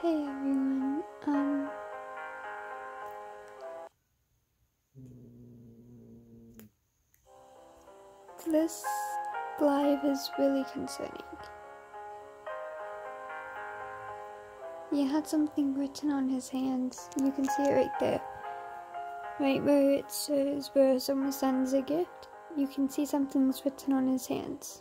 Hey everyone, this live is really concerning. He had something written on his hands. You can see it right there. Right where it says where someone sends a gift, you can see something's written on his hands.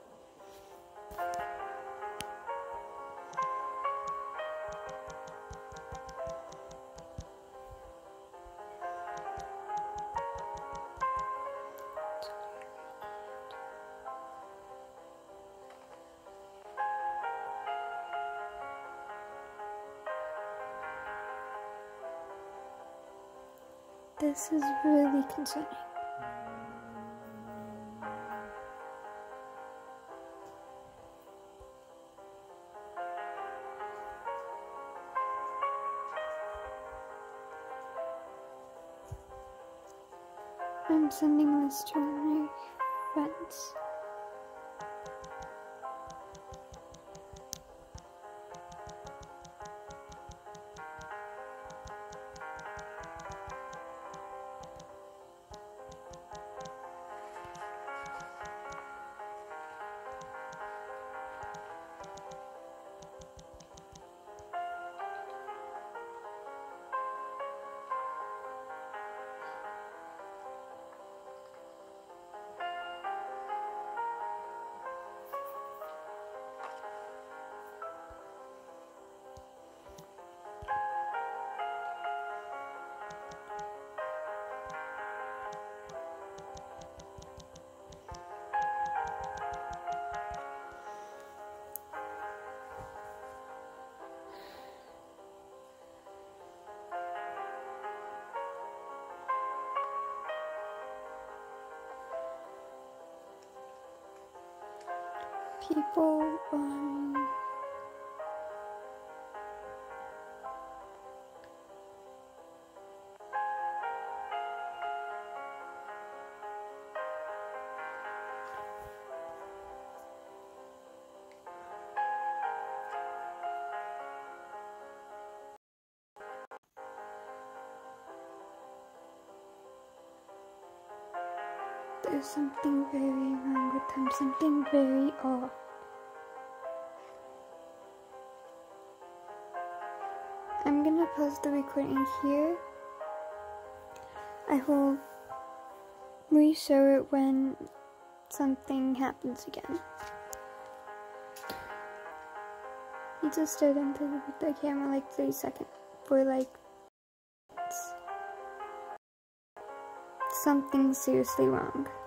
This is really concerning. I'm sending this to my friends. People, there's something very wrong with him, something very off. I'm gonna pause the recording here. I will re-show it when something happens again. He just stared into the camera like 3 seconds for like something seriously wrong.